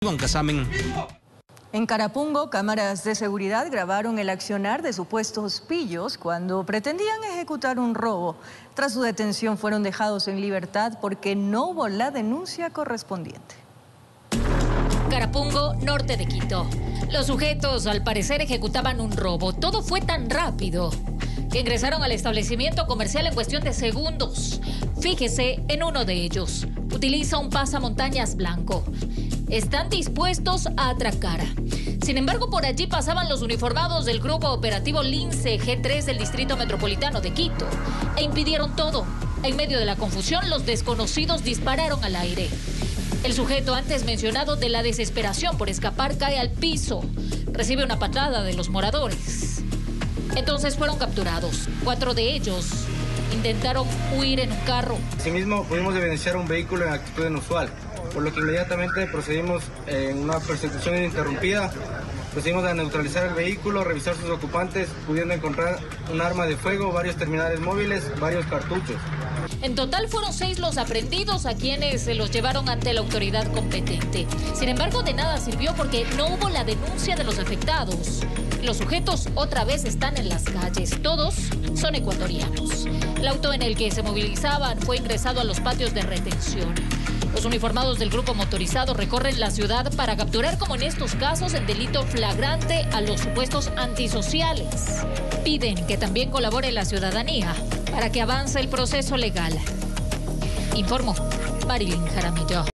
Iván Casamen. En Carapungo, cámaras de seguridad grabaron el accionar de supuestos pillos cuando pretendían ejecutar un robo. Tras su detención fueron dejados en libertad porque no hubo la denuncia correspondiente. Carapungo, norte de Quito. Los sujetos al parecer ejecutaban un robo. Todo fue tan rápido que ingresaron al establecimiento comercial en cuestión de segundos. Fíjese en uno de ellos. Utiliza un pasamontañas blanco. Están dispuestos a atracar. Sin embargo, por allí pasaban los uniformados del Grupo Operativo Lince G3 del Distrito Metropolitano de Quito e impidieron todo. En medio de la confusión, los desconocidos dispararon al aire. El sujeto antes mencionado, de la desesperación por escapar, cae al piso. Recibe una patada de los moradores. Entonces fueron capturados. 4 de ellos intentaron huir en un carro. Asimismo, pudimos evidenciar un vehículo en actitud inusual, por lo que inmediatamente procedimos en una persecución ininterrumpida. Procedimos a neutralizar el vehículo, revisar sus ocupantes, pudiendo encontrar un arma de fuego, varios terminales móviles, varios cartuchos. En total fueron 6 los aprehendidos, a quienes se los llevaron ante la autoridad competente. Sin embargo, de nada sirvió porque no hubo la denuncia de los afectados. Los sujetos otra vez están en las calles. Todos son ecuatorianos. El auto en el que se movilizaban fue ingresado a los patios de retención. Los uniformados del grupo motorizado recorren la ciudad para capturar, como en estos casos, el delito flagrante a los supuestos antisociales. Piden que también colabore la ciudadanía para que avance el proceso legal. Informó Marilyn Jaramillo.